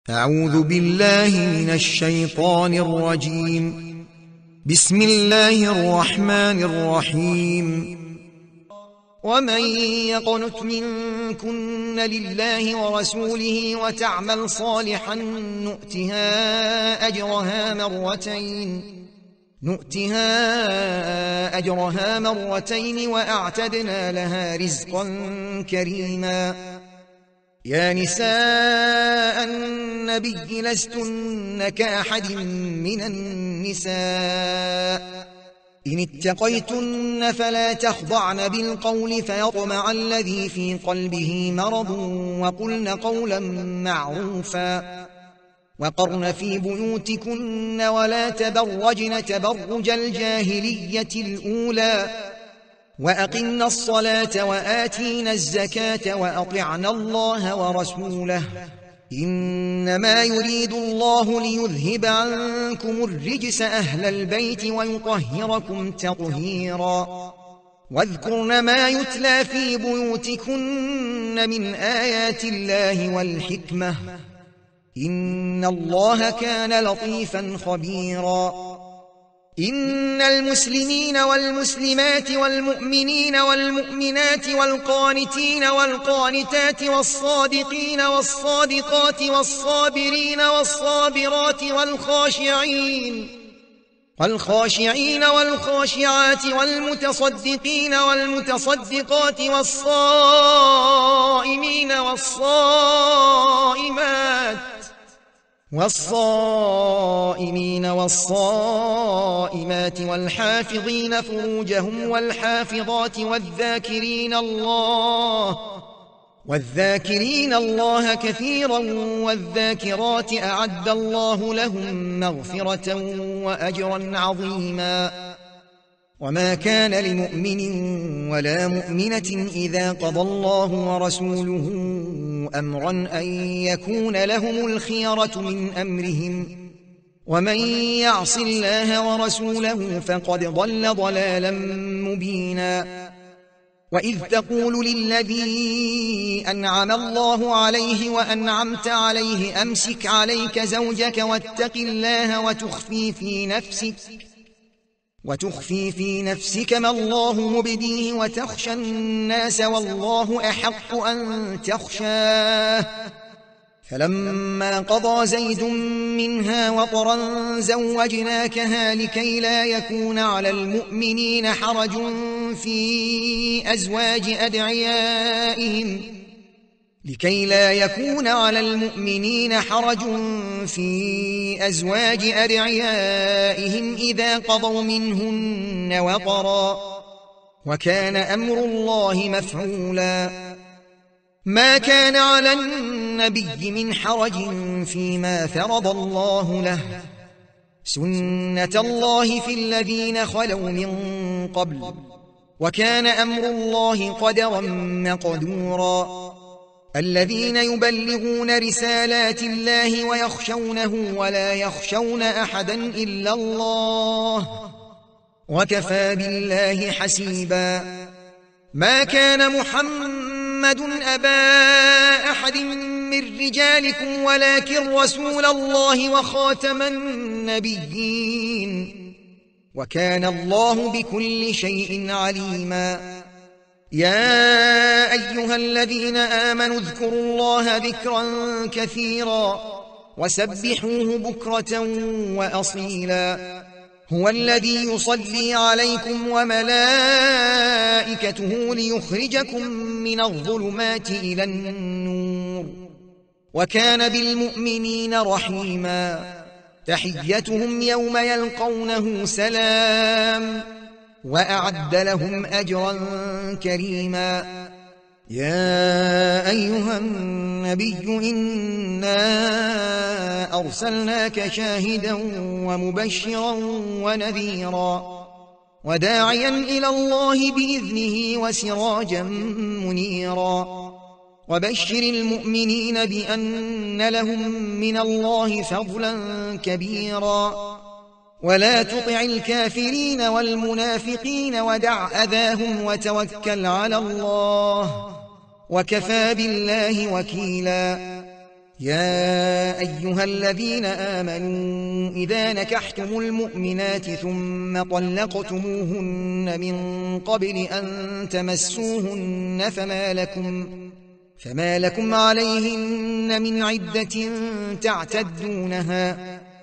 أعوذ بالله من الشيطان الرجيم. بسم الله الرحمن الرحيم. ومن يقنت منكن لله ورسوله وتعمل صالحا نؤتها أجرها مرتين وأعتدنا لها رزقا كريما. يا نساء النبي لستن كأحد من النساء إن اتقيتن فلا تخضعن بالقول فيطمع الذي في قلبه مرض وقلن قولا معروفا وقرن في بيوتكن ولا تبرجن تبرج الجاهلية الأولى وأقمنا الصلاة وآتينا الزكاة وأطعنا الله ورسوله إنما يريد الله ليذهب عنكم الرجس أهل البيت ويطهركم تطهيرا. واذكرن ما يتلى في بيوتكن من آيات الله والحكمة إن الله كان لطيفا خبيرا. إن المسلمين والمسلمات والمؤمنين والمؤمنات والقانتين والقانتات والصادقين والصادقات والصابرين والصابرات والخاشعين والخاشعات والمتصدقين والمتصدقات والصائمين والصائمات والحافظين فروجهم والحافظات والذاكرين الله كثيرا والذاكرات أعد الله لهم مغفرة وأجرا عظيما. وما كان لمؤمن ولا مؤمنة إذا قضى الله ورسوله أمرا أن يكون لهم الخيرة من أمرهم ومن يعص الله ورسوله فقد ضل ضلالا مبينا. وإذ تقول للذي أنعم الله عليه وأنعمت عليه أمسك عليك زوجك واتق الله وتخفي في نفسك ما الله مبديه وتخشى الناس والله أحق أن تخشاه. فلما قضى زيد منها وطرا زوجناكها لكي لا يكون على المؤمنين حرج في أزواج أدعيائهم إذا قضوا منهن وطرا وكان أمر الله مفعولا. ما كان على النبي من حرج فيما فرض الله له سنة الله في الذين خلوا من قبل وكان أمر الله قدرا مقدورا. الذين يبلغون رسالات الله ويخشونه ولا يخشون أحدا إلا الله وكفى بالله حسيبا. ما كان محمد أبا أحد من رجالكم ولكن رسول الله وخاتم النبيين وكان الله بكل شيء عليما. يا أيها الذين آمنوا اذكروا الله ذكرا كثيرا وسبحوه بكرة وأصيلا. هو الذي يصلي عليكم وملائكته ليخرجكم من الظلمات إلى النور وكان بالمؤمنين رحيما. تحيتهم يوم يلقونه سلام وأعد لهم أجرا كريما. يا أيها النبي إنا أرسلناك شاهدا ومبشرا ونذيرا وداعيا إلى الله بإذنه وسراجا منيرا. وبشر المؤمنين بأن لهم من الله فضلا كبيرا. ولا تطع الكافرين والمنافقين ودع أذاهم وتوكل على الله وكفى بالله وكيلا. يا أيها الذين آمنوا إذا نكحتم المؤمنات ثم طلقتموهن من قبل أن تمسوهن فما لكم عليهن من عدة تعتدونها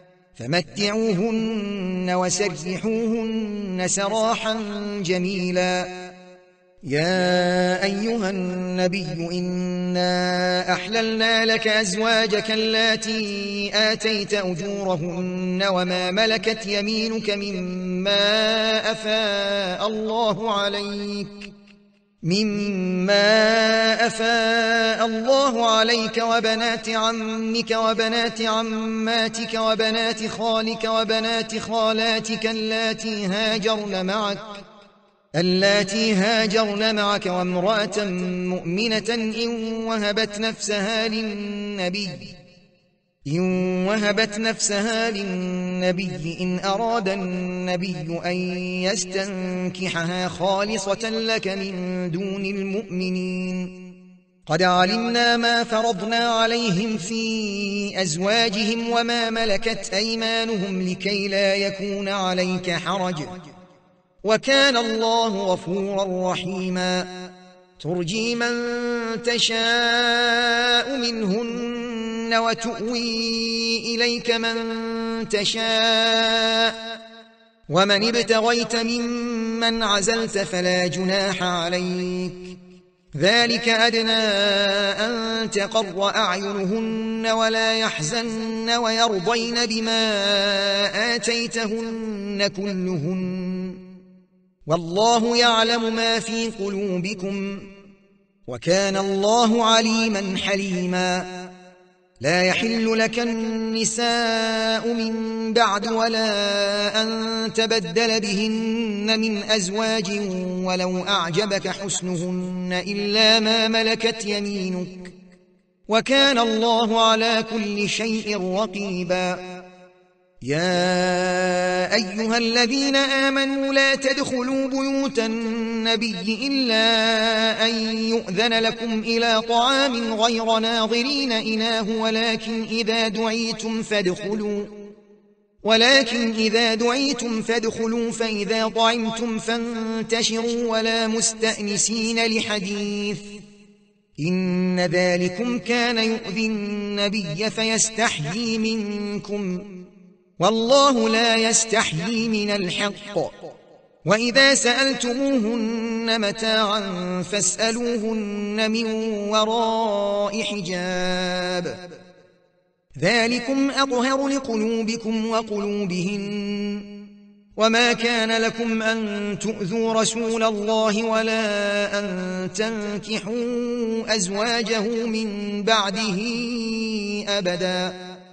فمتعوهن وسرحوهن سراحا جميلا. يا أيها النبي إنا أحللنا لك أزواجك اللاتي آتيت أجورهن وما ملكت يمينك مما أفاء الله عليك وبنات عمك وبنات عماتك وبنات خالك وبنات خالاتك اللاتي هاجرن معك وامرأة مؤمنة إن وهبت نفسها للنبي إن أراد النبي أن يستنكحها خالصة لك من دون المؤمنين. قد علمنا ما فرضنا عليهم في أزواجهم وما ملكت أيمانهم لكي لا يكون عليك حرج وكان الله غفورا رحيما. ترجي من تشاء منهن وتؤوي إليك من تشاء ومن ابتغيت ممن عزلت فلا جناح عليك ذلك أدنى أن تقر أعينهن ولا يحزن ويرضين بما آتيتهن كلهن والله يعلم ما في قلوبكم وكان الله عليما حليما. لا يحل لك النساء من بعد ولا أن تبدل بهن من أزواج ولو أعجبك حسنهن إلا ما ملكت يمينك وكان الله على كل شيء رقيبا. يا أيها الذين آمنوا لا تدخلوا بيوت النبي إلا أن يؤذن لكم إلى طعام غير ناظرين إناه ولكن إذا دعيتم فادخلوا فإذا طعمتم فانتشروا ولا مستأنسين لحديث إن ذلكم كان يؤذي النبي فيستحيي منكم والله لا يستحيي من الحق. وإذا سألتموهن متاعا فاسألوهن من وراء حجاب ذلكم أطهر لقلوبكم وقلوبهن. وما كان لكم أن تؤذوا رسول الله ولا أن تنكحوا أزواجه من بعده أبدا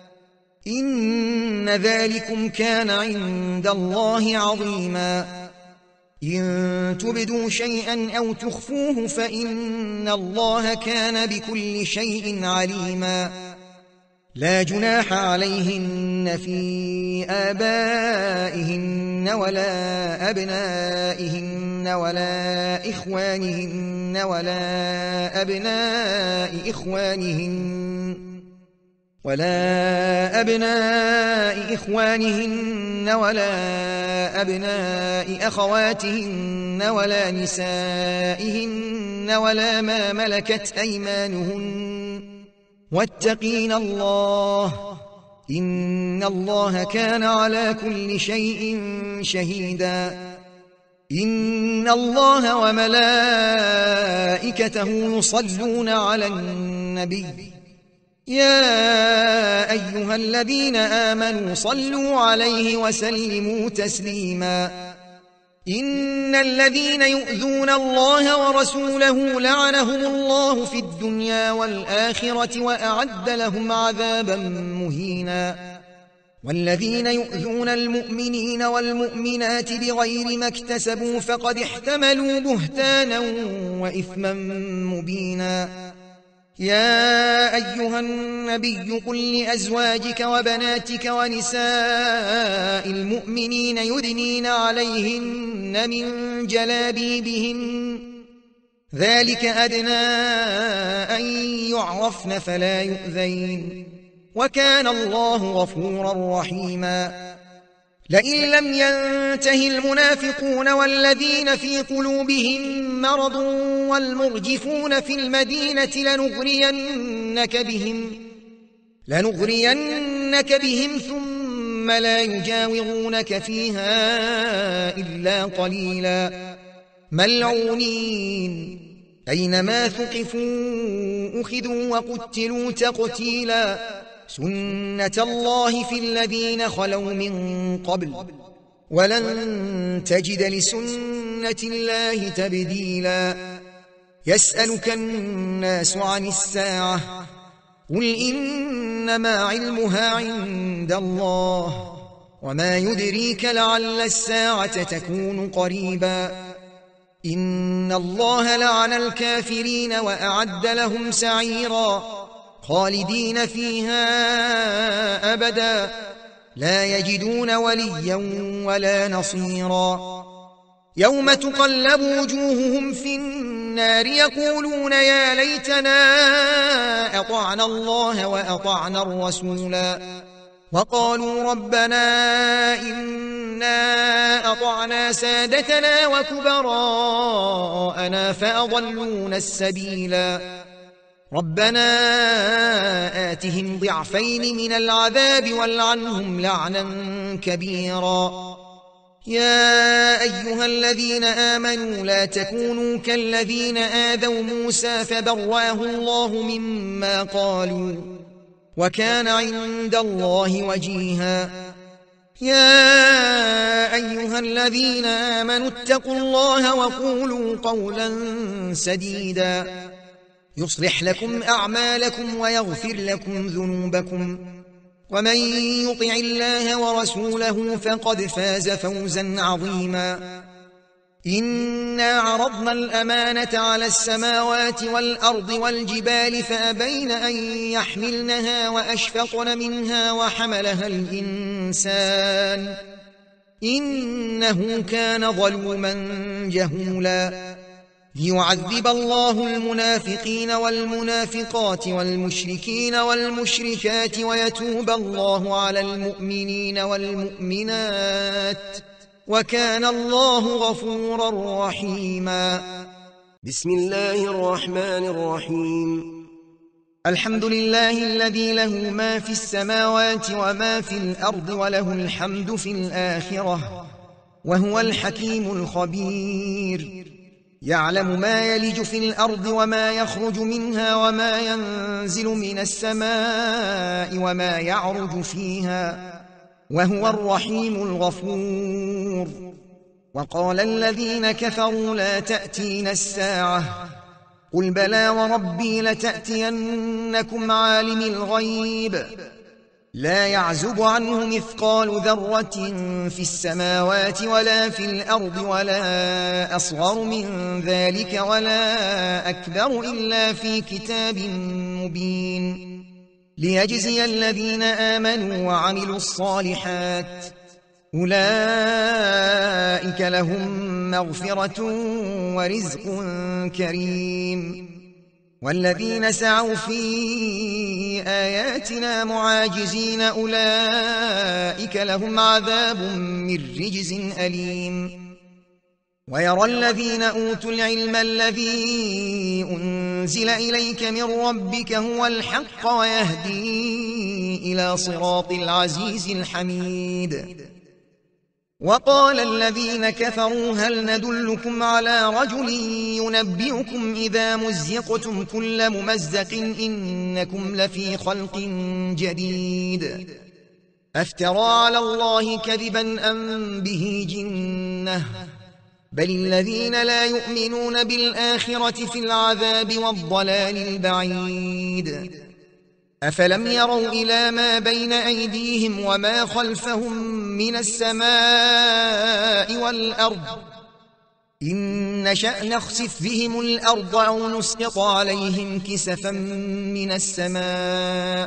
إن ذلكم كان عند الله عظيما. إن تبدوا شيئا أو تخفوه فإن الله كان بكل شيء عليما. لا جناح عليهن في آبائهن ولا أبنائهن ولا إخوانهن ولا أبناء إخوانهن ولا أبناء أخواتهن ولا نسائهن ولا ما ملكت أيمانهن واتقين الله إن الله كان على كل شيء شهيدا. إن الله وملائكته يصلون على النبي يا أيها الذين آمنوا صلوا عليه وسلموا تسليما. إن الذين يؤذون الله ورسوله لعنهم الله في الدنيا والآخرة وأعد لهم عذابا مهينا. والذين يؤذون المؤمنين والمؤمنات بغير ما اكتسبوا فقد احتملوا بهتانا وإثما مبينا. يا أيها النبي قل لأزواجك وبناتك ونساء المؤمنين يدنين عليهن من جلابيبهن ذلك أدنى أن يعرفن فلا يؤذين وكان الله غفورا رحيما لئن لم ينته المنافقون والذين في قلوبهم مرض والمرجفون في المدينة لنغرينك بهم ثم لا يجاورونك فيها إلا قليلا ملعونين أينما ثقفوا أخذوا وقتلوا تقتيلا سنة الله في الذين خلوا من قبل ولن تجد لسنة الله تبديلا يسألك الناس عن الساعة قل إنما علمها عند الله وما يدريك لعل الساعة تكون قريبا إن الله لعن الكافرين وأعد لهم سعيرا خالدين فيها أبدا لا يجدون وليا ولا نصيرا يوم تقلب وجوههم في النار يقولون يا ليتنا أطعنا الله وأطعنا الرسولا وقالوا ربنا إنا أطعنا سادتنا وكبراءنا فأضلونا السبيلا ربنا آتهم ضعفين من العذاب والعنهم لعنا كبيرا يا أيها الذين آمنوا لا تكونوا كالذين آذوا موسى فبرأه الله مما قالوا وكان عند الله وجيها يا أيها الذين آمنوا اتقوا الله وقولوا قولا سديدا يصلح لكم أعمالكم ويغفر لكم ذنوبكم ومن يطع الله ورسوله فقد فاز فوزا عظيما إنا عرضنا الأمانة على السماوات والأرض والجبال فأبين أن يحملنها وأشفقن منها وحملها الإنسان إنه كان ظلوما جهولا ليعذب الله المنافقين والمنافقات والمشركين والمشركات ويتوب الله على المؤمنين والمؤمنات وكان الله غفورا رحيما بسم الله الرحمن الرحيم الحمد لله الذي له ما في السماوات وما في الأرض وله الحمد في الآخرة وهو الحكيم الخبير يعلم ما يلج في الأرض وما يخرج منها وما ينزل من السماء وما يعرج فيها وهو الرحيم الغفور وقال الذين كفروا لا تأتينا الساعة قل بلى وربي لتأتينكم عالم الغيب لا يعزب عنه مثقال ذرة في السماوات ولا في الأرض ولا أصغر من ذلك ولا أكبر إلا في كتاب مبين ليجزي الذين آمنوا وعملوا الصالحات أولئك لهم مغفرة ورزق كريم والذين سعوا في آياتنا معاجزين أولئك لهم عذاب من رجز أليم ويرى الذين أوتوا العلم الذي أنزل إليك من ربك هو الحق ويهدي إلى صراط العزيز الحميد وقال الذين كفروا هل ندلكم على رجل ينبئكم إذا مزقتم كل ممزق إنكم لفي خلق جديد أفترى على الله كذبا أم به جنة بل الذين لا يؤمنون بالآخرة في العذاب والضلال البعيد أفلم يروا إلى ما بين أيديهم وما خلفهم من السماء والأرض إن نشأ نخسف بهم الأرض أو نسقط عليهم كسفا من السماء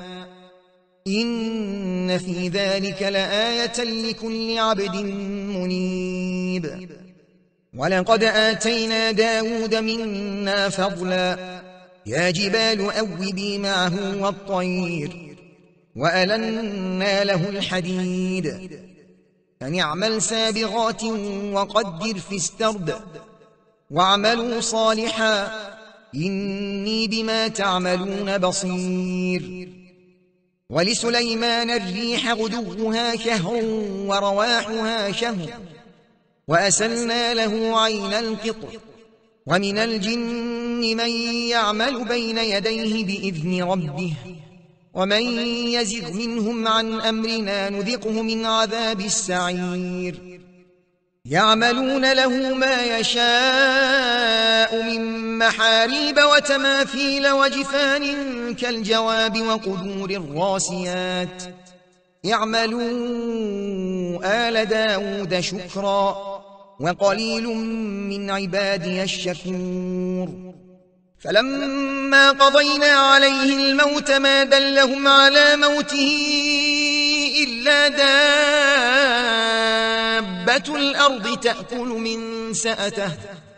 إن في ذلك لآية لكل عبد منيب ولقد آتينا داود منا فضلا يا جبال أوبي معه والطير وألنا له الحديد أن اعمل سابغات وقدر في السرد واعملوا صالحا إني بما تعملون بصير. ولسليمان الريح غدوها شهر ورواحها شهر وأسلنا له عين القطر ومن الجن من يعمل بين يديه بإذن ربه ومن يزغ منهم عن أمرنا نذقه من عذاب السعير. يعملون له ما يشاء من محاريب وتماثيل وجفان كالجواب وقدور الراسيات اعملوا آل داود شكرا وقليل من عبادي الشكور. فلما قضينا عليه الموت ما دلهم على موته إلا دابة الأرض تأكل من سأته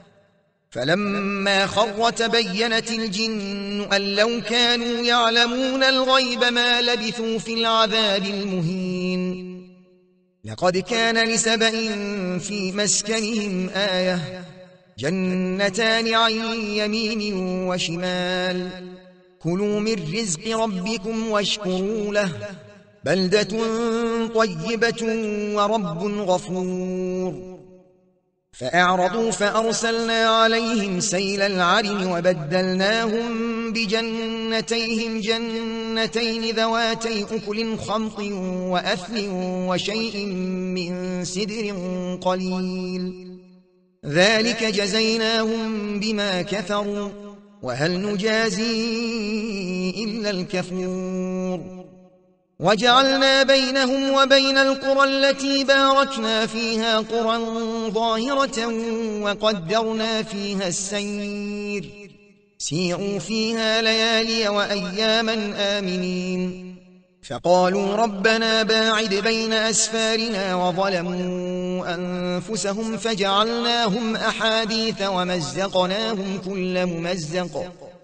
فلما خر تبينت الجن أن لو كانوا يعلمون الغيب ما لبثوا في العذاب المهين. لقد كان لسبإ في مسكنهم آية جنتان عن يمين وشمال كلوا من رزق ربكم واشكروا له بلدة طيبة ورب غفور. فأعرضوا فأرسلنا عليهم سيل العرم وبدلناهم بجنتيهم جنتين ذواتي أكل خمط وأثل وشيء من سدر قليل ذلك جزيناهم بما كفروا وهل نجازي إلا الكفور. وجعلنا بينهم وبين القرى التي باركنا فيها قرى ظاهرة وقدرنا فيها السير سيروا فيها ليالي وأياما آمنين. فقالوا ربنا باعد بين أسفارنا وظلموا أنفسهم فجعلناهم أحاديث ومزقناهم كل ممزق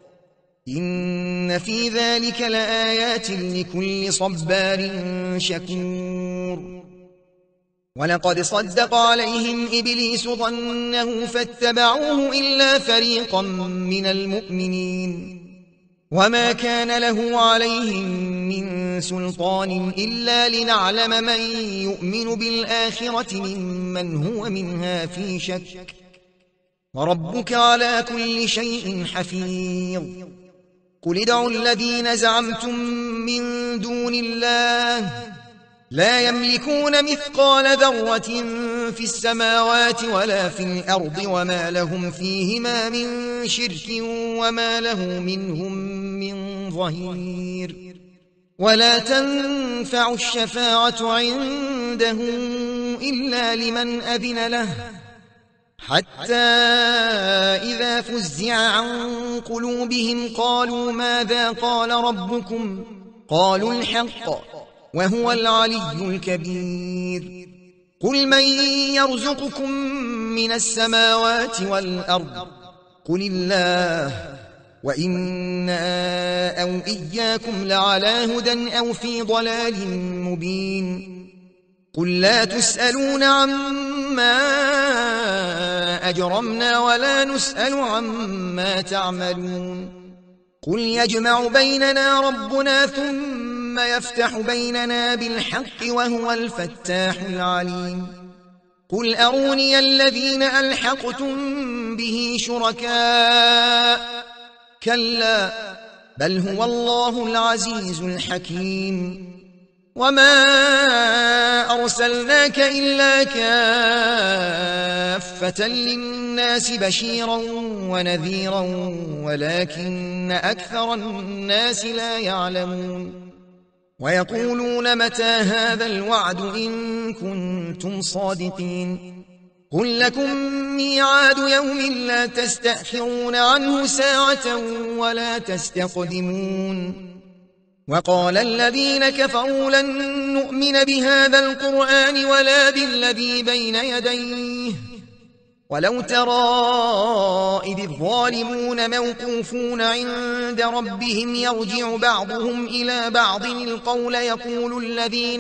إن في ذلك لآيات لكل صبار شكور. ولقد صدق عليهم إبليس ظنه فاتبعوه إلا فريقا من المؤمنين وما كان له عليهم من سلطان إلا لنعلم من يؤمن بالآخرة ممن هو منها في شك وربك على كل شيء حفيظ. قل ادعوا الذين زعمتم من دون الله لا يملكون مثقال ذرة في السماوات ولا في الأرض وما لهم فيهما من شرك وما له منهم من ظهير. ولا تنفع الشفاعة عنده إلا لمن أذن له حتى إذا فزع عن قلوبهم قالوا ماذا قال ربكم قالوا الحق وهو العلي الكبير. قل من يرزقكم من السماوات والأرض قل الله وإنا أو إياكم لعلى هدى أو في ضلال مبين. قل لا تسألون عما أجرمنا ولا نسأل عما تعملون. قل يجمع بيننا ربنا ثم يفتح بيننا بالحق وهو الفتاح العليم. قل أروني الذين ألحقتم به شركاء كلا بل هو الله العزيز الحكيم. وما أرسلناك إلا كافة للناس بشيرا ونذيرا ولكن أكثر الناس لا يعلمون. ويقولون متى هذا الوعد إن كنتم صادقين. قل لكم ميعاد يوم لا تستأخرون عنه ساعة ولا تستقدمون. وقال الذين كفروا لن نؤمن بهذا القرآن ولا بالذي بين يديه ولو ترى إذ الظالمون موقوفون عند ربهم يرجع بعضهم إلى بعض القول يقول الذين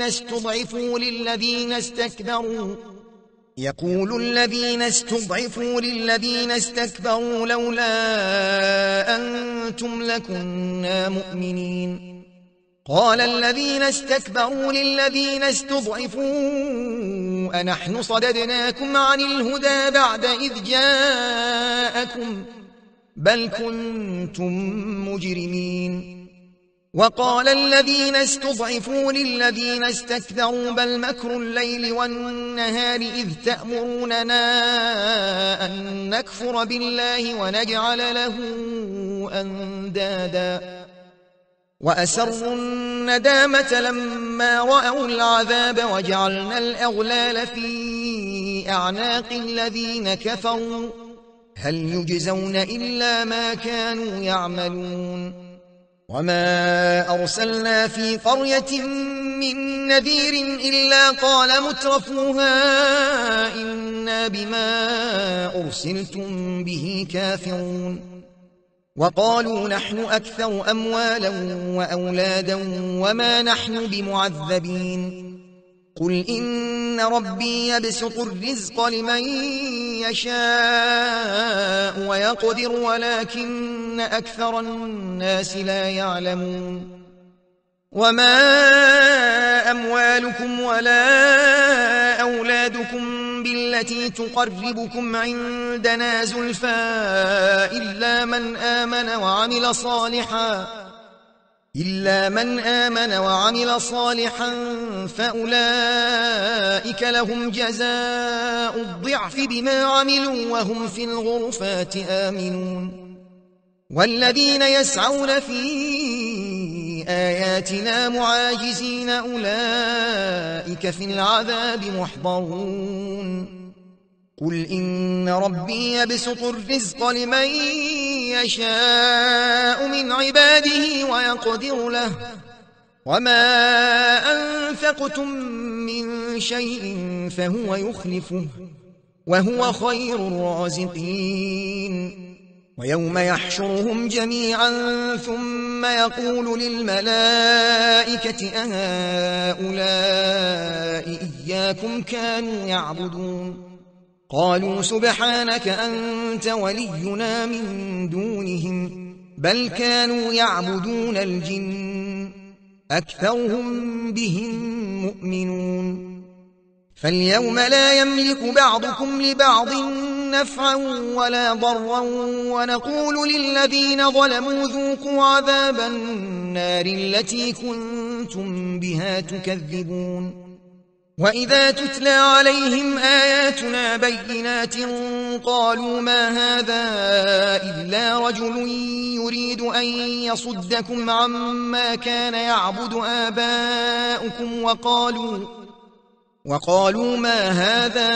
استضعفوا للذين استكبروا لولا أنتم لكنا مؤمنين. قال الذين استكبروا للذين استضعفوا أنحن صددناكم عن الهدى بعد إذ جاءكم بل كنتم مجرمين. وقال الذين استضعفوا للذين استكبروا بل مكر الليل والنهار إذ تأمروننا أن نكفر بالله ونجعل له أندادا. وأسروا الندامة لما رأوا العذاب وجعلنا الأغلال في أعناق الذين كفروا هل يجزون إلا ما كانوا يعملون. وما أرسلنا في قرية من نذير إلا قال مترفوها إنا بما أرسلتم به كافرون. وقالوا نحن أكثر أموالا وأولادا وما نحن بمعذبين. قل إن ربي يبسط الرزق لمن يشاء ويقدر ولكن أكثر الناس لا يعلمون. وما أموالكم ولا أولادكم بالتي تقربكم عندنا زلفى إلا من آمن وعمل صالحا فأولئك لهم جزاء الضعف بما عملوا وهم في الغرفات آمنون. والذين يسعون في آياتنا معاجزين أولئك في العذاب محضرون. قل إن ربي يبسط الرزق لمن يشاء من عباده ويقدر له وما أنفقتم من شيء فهو يخلفه وهو خير الرازقين. ويوم يحشرهم جميعا ثم يقول للملائكة أهؤلاء إياكم كانوا يعبدون قالوا سبحانك أنت ولينا من دونهم بل كانوا يعبدون الجن أكثرهم بهم مؤمنون. فاليوم لا يملك بعضكم لبعض نفعا ولا ضرا ونقول للذين ظلموا ذوقوا عذاب النار التي كنتم بها تكذبون. وإذا تتلى عليهم آياتنا بينات قالوا ما هذا إلا رجل يريد أن يصدكم عما كان يعبد آباؤكم وقالوا ما هذا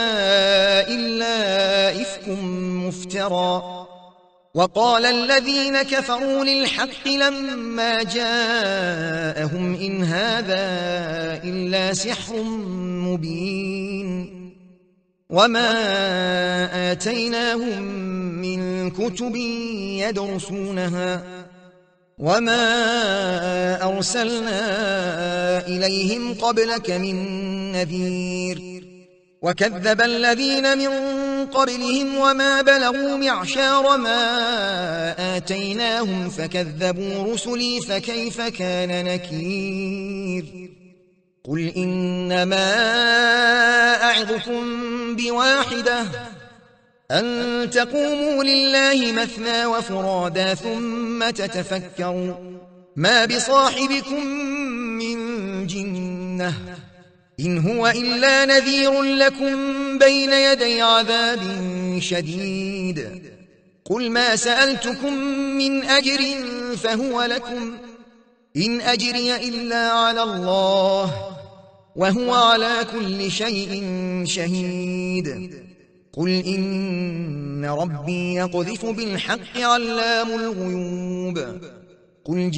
إلا إفك مفترى. وقال الذين كفروا للحق لما جاءهم إن هذا إلا سحر مبين. وما آتيناهم من كتب يدرسونها وما أرسلنا إليهم قبلك من نذير. وكذب الذين من قبلهم وما بلغوا معشار ما آتيناهم فكذبوا رسلي فكيف كان نكير. قل إنما أعظكم بواحدة أن تقوموا لله مثنى وفرادا ثم تتفكروا ما بصاحبكم من جنة إن هو إلا نذير لكم بين يدي عذاب شديد. قل ما سألتكم من أجر فهو لكم إن أجري إلا على الله وهو على كل شيء شهيد. قل إن ربي يقذف بالحق علام الغيوب. قل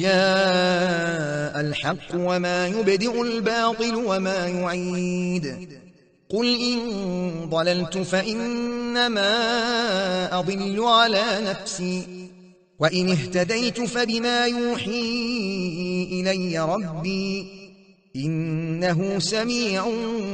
جاء الحق وما يبدئ الباطل وما يعيد. قل إن ضللت فإنما أضل على نفسي وإن اهتديت فبما يوحي إلي ربي إنه سميع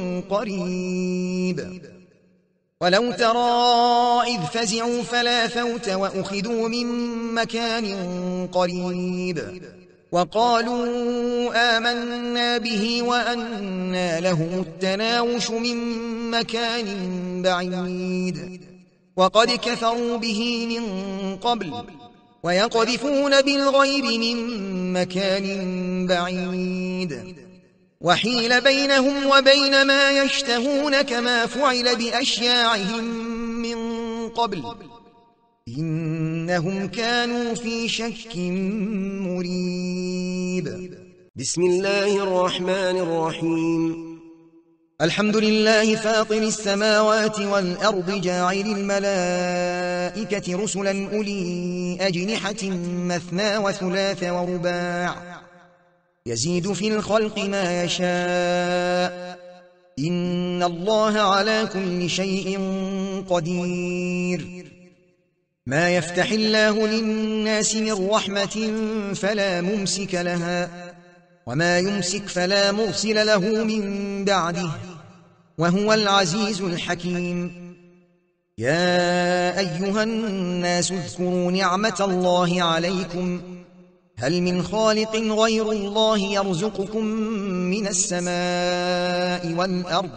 قريب ولو ترى إذ فزعوا فلا فوت وأخذوا من مكان قريب وقالوا آمنا به وأنى لهم التناوش من مكان بعيد وقد كفروا به من قبل ويقذفون بالغيب من مكان بعيد وحيل بينهم وبين ما يشتهون كما فعل بأشياعهم من قبل إنهم كانوا في شك مريب. بسم الله الرحمن الرحيم. الحمد لله فاطر السماوات والأرض جاعل الملائكة رسلا أولي أجنحة مثنى وثلاث ورباع يزيد في الخلق ما يشاء إن الله على كل شيء قدير. ما يفتح الله للناس من رحمة فلا ممسك لها وما يمسك فلا مرسل له من بعده وهو العزيز الحكيم. يا أيها الناس اذكروا نعمة الله عليكم هل من خالق غير الله يرزقكم من السماء والأرض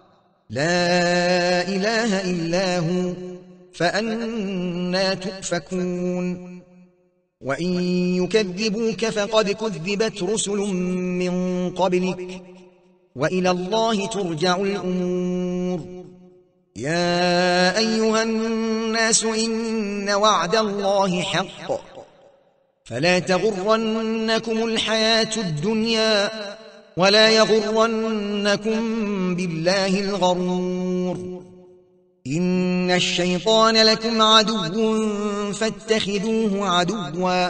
لا إله إلا هو فأنى تؤفكون. وإن يكذبوك فقد كذبت رسل من قبلك وإلى الله ترجع الأمور. يا أيها الناس إن وعد الله حق فلا تغرنكم الحياة الدنيا ولا يغرنكم بالله الغرور. إن الشيطان لكم عدو فاتخذوه عدوا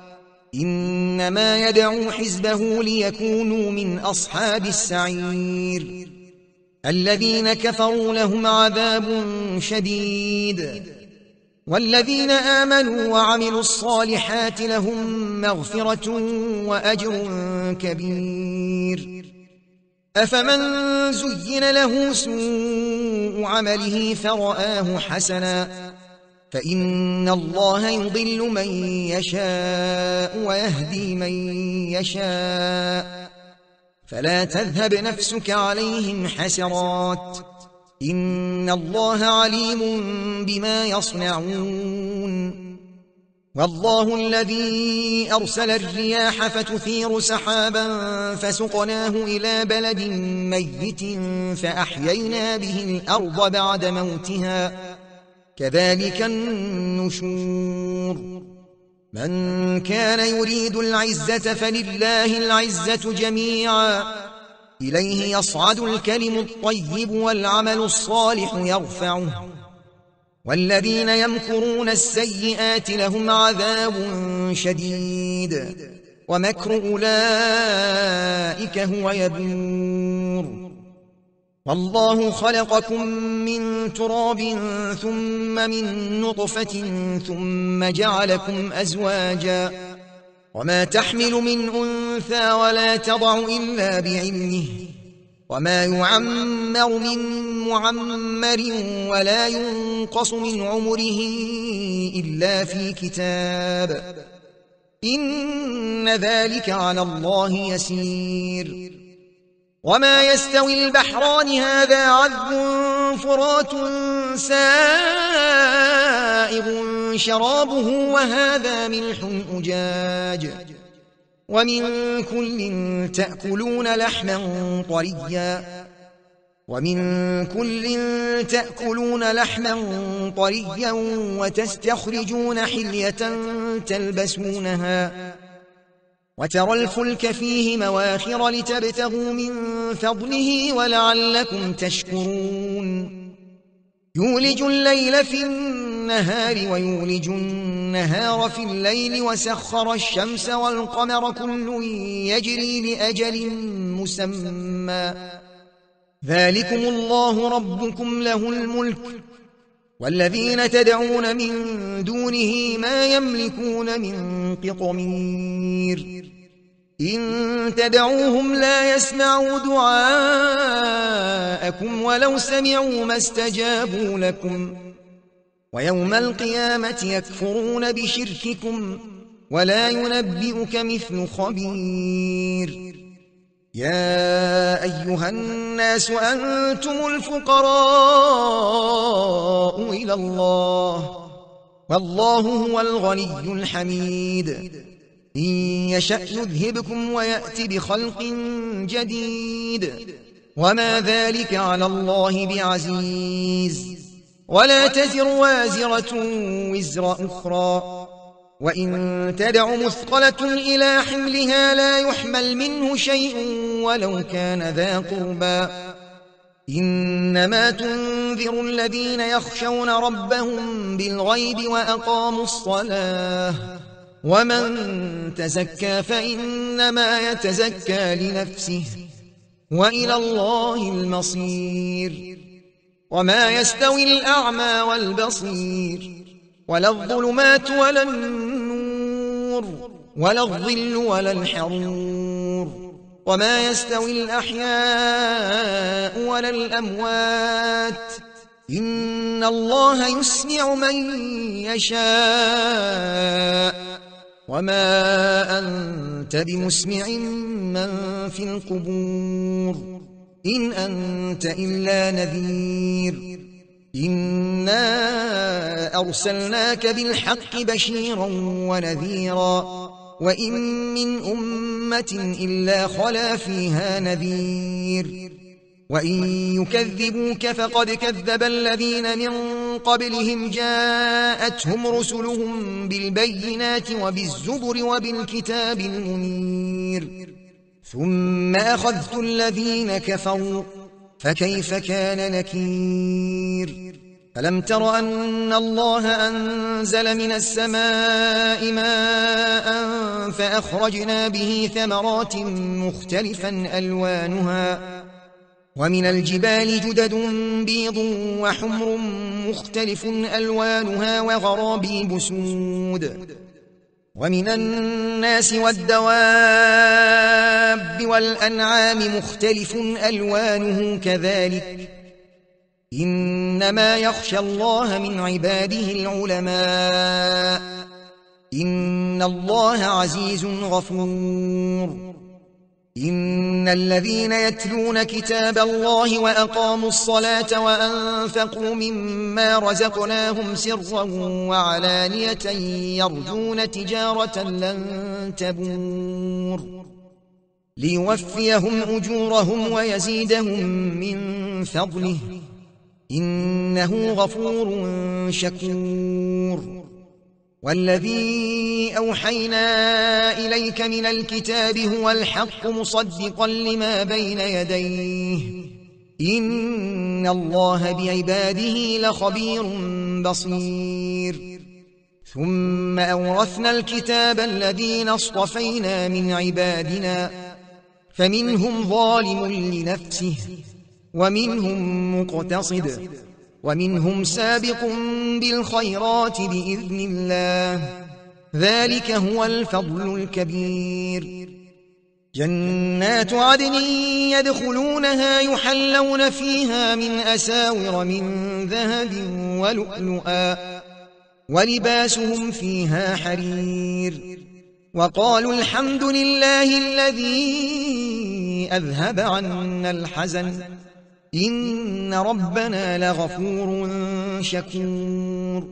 إنما يدعو حزبه ليكونوا من أصحاب السعير. الذين كفروا لهم عذاب شديد والذين آمنوا وعملوا الصالحات لهم مغفرة وأجر كبير. أفمن زين له سوء عمله فرآه حسنا فإن الله يضل من يشاء ويهدي من يشاء فلا تذهب نفسك عليهم حسرات إن الله عليم بما يصنعون. والله الذي أرسل الرياح فتثير سحابا فسقناه إلى بلد ميت فأحيينا به الأرض بعد موتها كذلك النشور. من كان يريد العزة فلله العزة جميعا إليه يصعد الكلم الطيب والعمل الصالح يرفعه والذين يمكرون السيئات لهم عذاب شديد ومكر أولئك هو يبور. والله خلقكم من تراب ثم من نطفة ثم جعلكم أزواجا وما تحمل من أنثى ولا تضع إلا بعلمه وما يعمر من معمر ولا ينقص من عمره إلا في كتاب إن ذلك على الله يسير. وما يستوي البحران هذا عذب فرات سائغ شرابه وهذا ملح أجاج ومن كل تأكلون لحما طريا وتستخرجون حلية تلبسونها وترى الفلك فيه مواخر لتبتغوا من فضله ولعلكم تشكرون. يولج الليل في النهار ويولج النهار في الليل وسخر الشمس والقمر كل يجري لأجل مسمى ذلكم الله ربكم له الملك والذين تدعون من دونه ما يملكون من قطمير إن تدعوهم لا يسمعوا دعاءكم ولو سمعوا ما استجابوا لكم ويوم القيامة يكفرون بشرككم ولا ينبئك مثل خبير يا أيها الناس أنتم الفقراء إلى الله والله هو الغني الحميد إن يشأ يذهبكم ويأتي بخلق جديد وما ذلك على الله بعزيز ولا تزر وازرة وزر أخرى وإن تدع مثقلة إلى حملها لا يحمل منه شيء ولو كان ذا قربى إنما تنذر الذين يخشون ربهم بالغيب وأقاموا الصلاة ومن تزكى فإنما يتزكى لنفسه وإلى الله المصير وما يستوي الأعمى والبصير ولا الظلمات ولا النور ولا الظل ولا الحرور وما يستوي الأحياء ولا الأموات إن الله يسمع من يشاء وما أنت بمسمع من في القبور إن أنت إلا نذير إنا أرسلناك بالحق بشيرا ونذيرا وإن من أمة إلا خلا فيها نذير وإن يكذبوك فقد كذب الذين من قبلهم جاءتهم رسلهم بالبينات وبالزبر وبالكتاب المنير ثم أخذت الذين كفروا فكيف كان نكير ألم تر أن الله أنزل من السماء ماء فأخرجنا به ثمرات مختلفا ألوانها ومن الجبال جدد بيض وحمر مختلف ألوانها وغرابيب سود ومن الناس والدواب والأنعام مختلف ألوانه كذلك إنما يخشى الله من عباده العلماء إن الله عزيز غفور إن الذين يتلون كتاب الله وأقاموا الصلاة وأنفقوا مما رزقناهم سرا وعلانية يرجون تجارة لن تبور ليوفيهم أجورهم ويزيدهم من فضله إنه غفور شكور والذي أوحينا إليك من الكتاب هو الحق مصدقا لما بين يديه إن الله بعباده لخبير بصير ثم أورثنا الكتاب الذين اصطفينا من عبادنا فمنهم ظالم لنفسه ومنهم مقتصد ومنهم سابق بالخيرات بإذن الله ذلك هو الفضل الكبير جنات عدن يدخلونها يحلون فيها من أساور من ذهب ولؤلؤا ولباسهم فيها حرير وقالوا الحمد لله الذي أذهب عنا الحزن إن ربنا لغفور شكور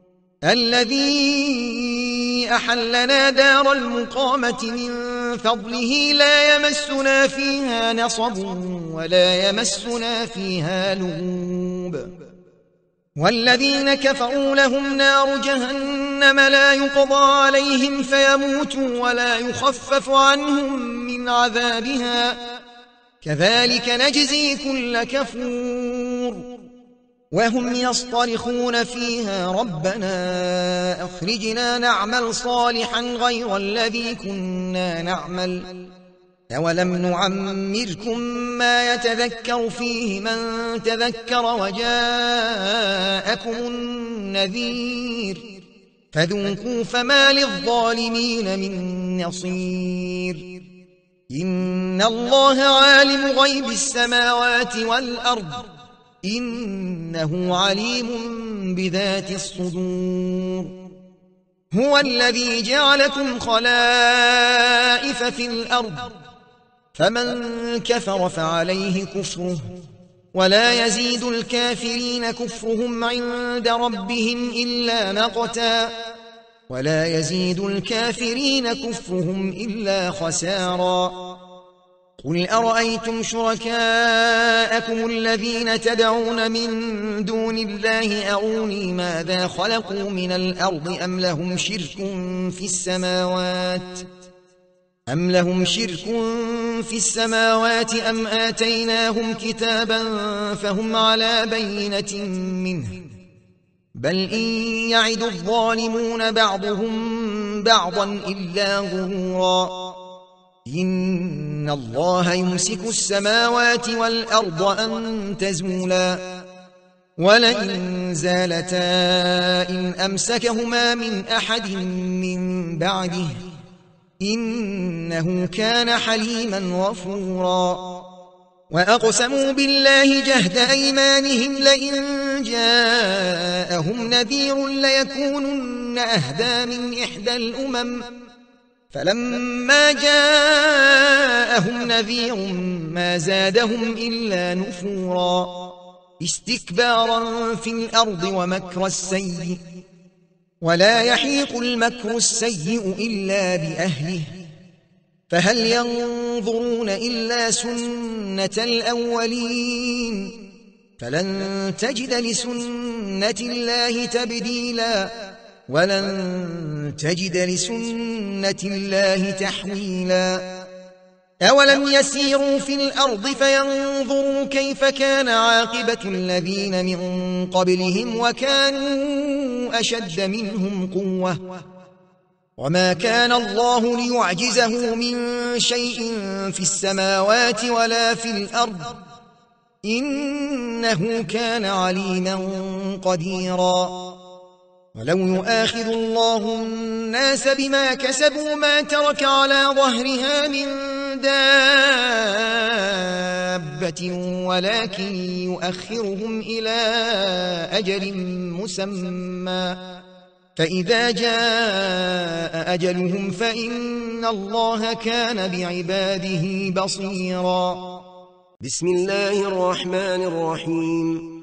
الذي أحلنا دار المقامة من فضله لا يمسنا فيها نصب ولا يمسنا فيها لغوب والذين كفروا لهم نار جهنم لا يقضى عليهم فيموتوا ولا يخفف عنهم من عذابها كذلك نجزي كل كفور وهم يصطرخون فيها ربنا أخرجنا نعمل صالحا غير الذي كنا نعمل أولم نعمركم ما يتذكر فيه من تذكر وجاءكم النذير فذوقوا فما للظالمين من نصير إن الله عالم غيب السماوات والأرض إنه عليم بذات الصدور هو الذي جعلكم خلائف في الأرض فمن كفر فعليه كفره ولا يزيد الكافرين كفرهم عند ربهم إلا مقتا ولا يزيد الكافرين كفرهم إلا خسارا قل أرأيتم شركاءكم الذين تدعون من دون الله أروني ماذا خلقوا من الأرض أم لهم شرك في السماوات أم آتيناهم كتابا فهم على بينة منه بل إن يعد الظالمون بعضهم بعضا إلا غرورا إن الله يمسك السماوات والأرض أن تزولا ولئن زالتا إن أمسكهما من أحد من بعده إنه كان حليما غفورا وأقسموا بالله جهد أيمانهم لئن جاءهم نذير ليكونن أهدى من إحدى الأمم فلما جاءهم نذير ما زادهم إلا نفورا استكبارا في الأرض ومكر السيء ولا يحيق المكر السيء إلا بأهله فهل ينظرون إلا سنة الأولين فلن تجد لسنة الله تبديلا ولن تجد لسنة الله تحويلا أولم يسيروا في الأرض فينظروا كيف كان عاقبة الذين من قبلهم وكانوا أشد منهم قوة وما كان الله ليعجزه من شيء في السماوات ولا في الأرض إنه كان عليما قديرا ولو يؤاخذ الله الناس بما كسبوا ما ترك على ظهرها من دابة ولكن يؤخرهم إلى أجل مسمى فإذا جاء أجلهم فإن الله كان بعباده بصيرا بسم الله الرحمن الرحيم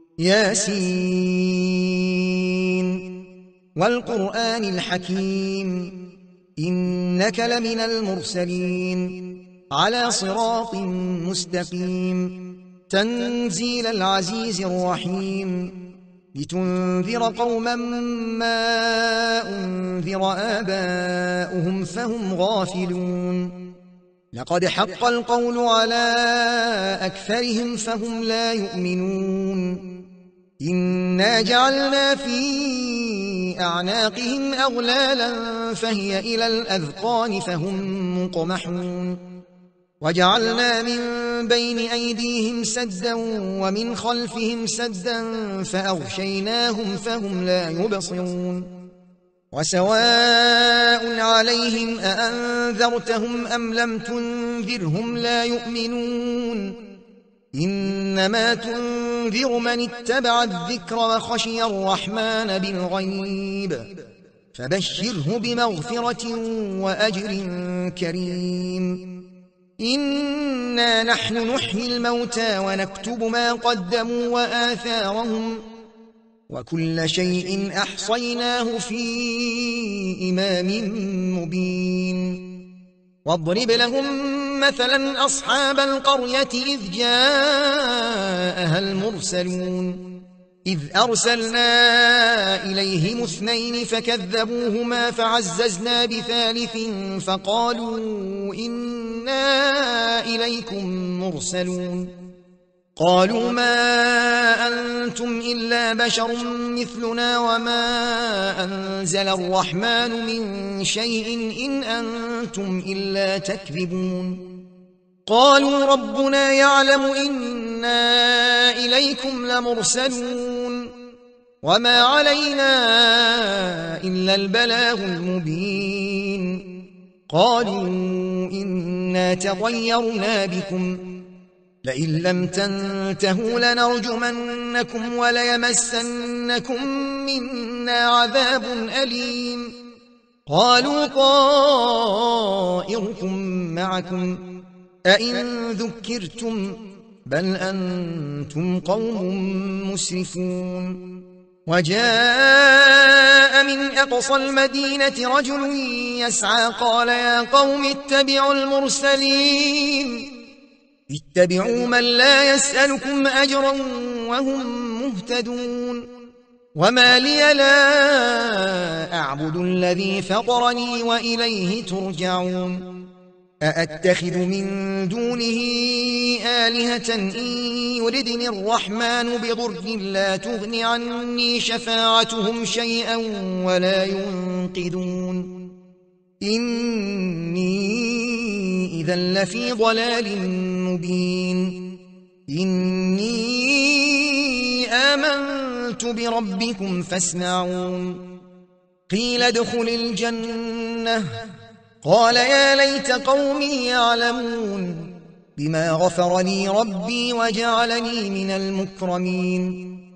ياسين والقرآن الحكيم إنك لمن المرسلين على صراط مستقيم تنزيل العزيز الرحيم لتنذر قوما ما أنذر آباؤهم فهم غافلون لقد حق القول على أكثرهم فهم لا يؤمنون إنا جعلنا في أعناقهم أغلالا فهي إلى الأذقان فهم مقمحون وجعلنا من بين أيديهم سدا ومن خلفهم سدا فأغشيناهم فهم لا يبصرون وسواء عليهم أأنذرتهم أم لم تنذرهم لا يؤمنون إنما تنذر من اتبع الذكر وخشي الرحمن بالغيب فبشره بمغفرة وأجر كريم إنا نحن نحيي الموتى ونكتب ما قدموا وآثارهم وكل شيء أحصيناه في إمام مبين واضرب لهم مثلا أصحاب القرية إذ جاءها المرسلون إذ أرسلنا إليهم 2 فكذبوهما فعززنا بثالث فقالوا إنا إليكم مرسلون قالوا ما أنتم إلا بشر مثلنا وما أنزل الرحمن من شيء إن أنتم إلا تكذبون قالوا ربنا يعلم إنا إليكم لمرسلون وما علينا إلا البلاغ المبين قالوا إنا تطيرنا بكم لئن لم تنتهوا لنرجمنكم وليمسنكم منا عذاب أليم قالوا طائركم معكم أئن ذكرتم بل أنتم قوم مسرفون وجاء من أقصى المدينة رجل يسعى قال يا قوم اتبعوا المرسلين اتبعوا من لا يسألكم أجرا وهم مهتدون وما لي لا أعبد الذي فطرني وإليه ترجعون أأتخذ من دونه آلهة إن يردني الرحمن بضر لا تغن عني شفاعتهم شيئا ولا ينقذون إني إذا لفي ضلال مبين إني آمنت بربكم فاسمعون قيل ادخل الجنة قال يا ليت قومي يعلمون بما غفر لي ربي وجعلني من المكرمين